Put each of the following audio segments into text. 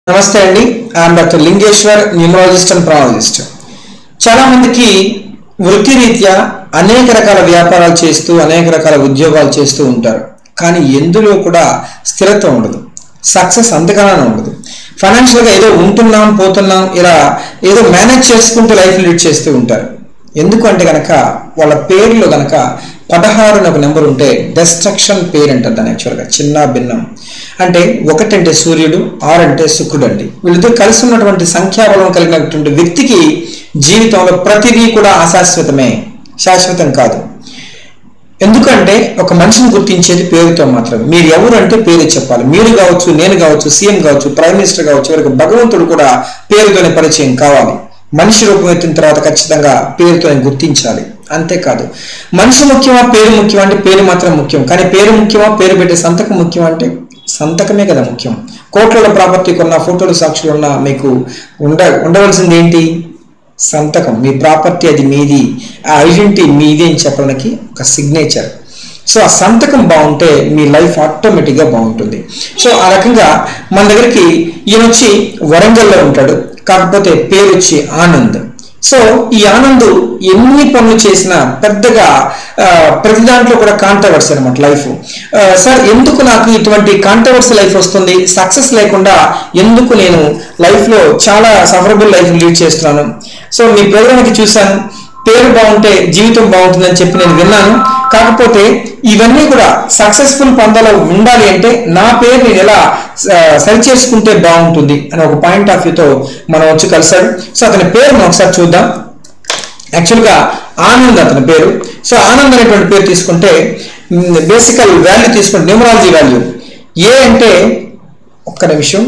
నమస్తే అండి. I'm doctor Lingeshwar, numerologist and ప్రాలజిస్ట్. చాలా మందికి వృత్తిరీత్యా అనేక రకాల వ్యాపారాలు చేస్తూ అనేక రకాల ఉద్యోగాలు చేస్తూ ఉంటారు. కానీ ఎందులో కూడా స్థిరత్వం ఉండదు, సక్సెస్ అంతగానే ఉండదు. ఫైనాన్షియల్గా ఏదో ఉంటున్నాం పోతున్నాం, ఇలా ఏదో మేనేజ్ చేసుకుంటూ లైఫ్ లీడ్ చేస్తూ ఉంటారు. ఎందుకంటే కనుక వాళ్ళ పేరులో కనుక 16 అనే ఒక నెంబర్ ఉంటే డెస్ట్రక్షన్ పేరు అంటారు దాన్ని. యాక్చువల్గా చిన్న భిన్నం అంటే 1 అంటే సూర్యుడు, 6 అంటే శుక్రుడు అండి. వీళ్ళిద్దరు కలిసి ఉన్నటువంటి సంఖ్యాబలం కలిగినటువంటి వ్యక్తికి జీవితంలో ప్రతిదీ కూడా అశాశ్వతమే, శాశ్వతం కాదు. ఎందుకంటే ఒక మనిషిని గుర్తించేది పేరుతో మాత్రమే. మీరు ఎవరు అంటే పేరు చెప్పాలి. మీరు కావచ్చు, నేను కావచ్చు, సీఎం కావచ్చు, ప్రైమ్ మినిస్టర్ కావచ్చు, వరకు భగవంతుడు కూడా పేరుతోనే పరిచయం కావాలి. మనిషి రూపం ఎత్తిన తర్వాత ఖచ్చితంగా పేరుతోనే గుర్తించాలి. అంతేకాదు మనిషి ముఖ్యమా పేరు ముఖ్యమా అంటే పేరు మాత్రం ముఖ్యం. కానీ పేరు ముఖ్యమా, పేరు పెట్టే సంతకం ముఖ్యం అంటే సంతకమే కదా ముఖ్యం. కోట్ల ప్రాపర్టీ కొన్న, ఫోటోలు సాక్షులు ఉన్న మీకు ఉండవలసింది ఏంటి? సంతకం. మీ ప్రాపర్టీ అది మీది, ఆ ఐడెంటిటీ మీది అని చెప్పడానికి ఒక సిగ్నేచర్. సో ఆ సంతకం బాగుంటే మీ లైఫ్ ఆటోమేటిక్గా బాగుంటుంది. సో ఆ రకంగా మన దగ్గరికి ఈయన వచ్చి వరంగల్లో ఉంటాడు, కాకపోతే పేరు వచ్చి ఆనంద్. సో ఈ ఆనంద్ ఎన్ని పనులు చేసినా పెద్దగా ప్రతి దాంట్లో కూడా కాంట్రవర్సీ అనమాట లైఫ్. సార్ ఎందుకు నాకు ఇటువంటి కాంట్రవర్సీ లైఫ్ వస్తుంది, సక్సెస్ లేకుండా ఎందుకు నేను లైఫ్లో చాలా సఫరబుల్ లైఫ్ లీడ్ చేస్తున్నాను? సో మీ ప్రోగ్రామ్కి చూశాను, పేరు బాగుంటే జీవితం బాగుంటుందని చెప్పి నేను విన్నాను. కాకపోతే ఇవన్నీ కూడా సక్సెస్ఫుల్ పందాలో ఉండాలి అంటే నా పేరు నేను ఎలా సరి చేసుకుంటే బాగుంటుంది అని ఒక పాయింట్ ఆఫ్ వ్యూతో మనం వచ్చి కలిసాడు. సో అతని పేరు మనం ఒకసారి చూద్దాం. యాక్చువల్గా ఆనంద్ అతని పేరు. సో ఆనంద్ అనేటువంటి పేరు తీసుకుంటే బేసికల్ వాల్యూ తీసుకుంటే న్యూమరాలజీ వాల్యూ ఏ అంటే, ఒక్క నిమిషం,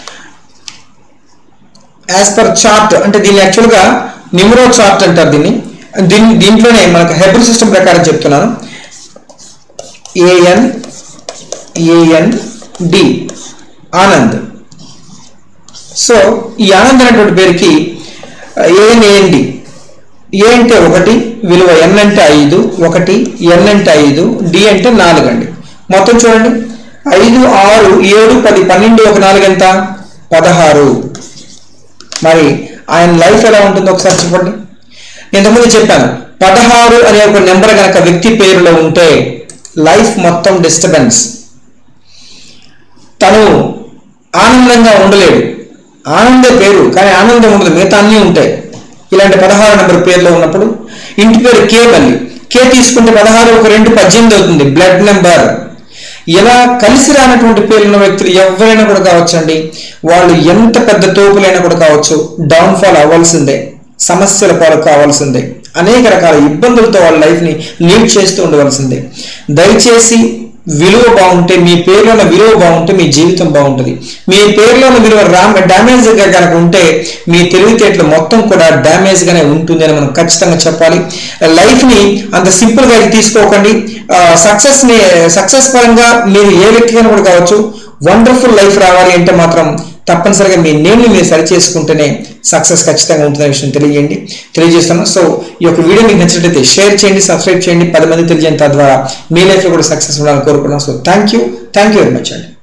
యాజ్ పర్ చార్ట్ అంటే దీన్ని యాక్చువల్గా న్యూమరో చార్ట్ అంటారు దీంట్లోనే మనకు హెబ్రూ సిస్టమ్ ప్రకారం చెప్తున్నాను. AND ఆనంద్. సో ఈ ఆనంద్ అనేటువంటి పేరుకి AND, ఏ అంటే 1 విలువ, N అంటే 5, 1 N అంటే 5, D అంటే 4 అండి. మొత్తం చూడండి 5, 6, 7, 10, 12, 1 4 ఎంత? 16. మరి ఆయన లైఫ్ ఎలా ఉంటుందో ఒకసారి చెప్పండి. ఇంతకుముందు చెప్పాను 16 అనే ఒక నెంబర్ కనుక వ్యక్తి పేరులో ఉంటే లైఫ్ మొత్తం డిస్టర్బెన్స్. తను ఆనందంగా ఉండలేడు. ఆనందే పేరు కానీ ఆనందం ఉండదు, మిగతా అన్నీ ఉంటాయి. ఇలాంటి 16 నెంబర్ పేరులో ఉన్నప్పుడు ఇంటి పేరు కే, మళ్ళీ కే తీసుకుంటే 16 ఒక 2 18 అవుతుంది, బ్లడ్ నెంబర్. ఇలా కలిసి రానటువంటి పేర్లున్న వ్యక్తులు ఎవరైనా కూడా కావచ్చండి. వాళ్ళు ఎంత పెద్ద తోపులైనా కూడా కావచ్చు, డౌన్ఫాల్ అవ్వాల్సిందే, సమస్యల పాలు కావాల్సిందే, అనేక రకాల ఇబ్బందులతో వాళ్ళ లైఫ్ని లీడ్ చేస్తూ ఉండవలసిందే. దయచేసి విలువ బాగుంటే, మీ పేరులోని విలువ బాగుంటే మీ జీవితం బాగుంటుంది. మీ పేరులోని విలువ డ్యామేజ్గా కనుక ఉంటే మీ తెలివితేటలు మొత్తం కూడా డ్యామేజ్గానే ఉంటుంది అని మనం ఖచ్చితంగా చెప్పాలి. లైఫ్ని అంత సింపుల్గా తీసుకోకండి. సక్సెస్ పరంగా మీరు ఏ వ్యక్తిగా కూడా కావచ్చు, వండర్ఫుల్ లైఫ్ రావాలి అంటే మాత్రం తప్పనిసరిగా మీ నేమ్ని మీరు సరి చేసుకుంటేనే సక్సెస్ ఖచ్చితంగా ఉంటుందనే విషయం తెలియజేస్తున్నాను. సో ఈ యొక్క వీడియో మీకు నచ్చినట్లయితే షేర్ చేయండి, సబ్స్క్రైబ్ చేయండి, 10 మంది తెలియజేయండి. తద్వారా మీ లైఫ్లో కూడా సక్సెస్ ఉండాలని కోరుకున్నాను. So thank you very much అండి.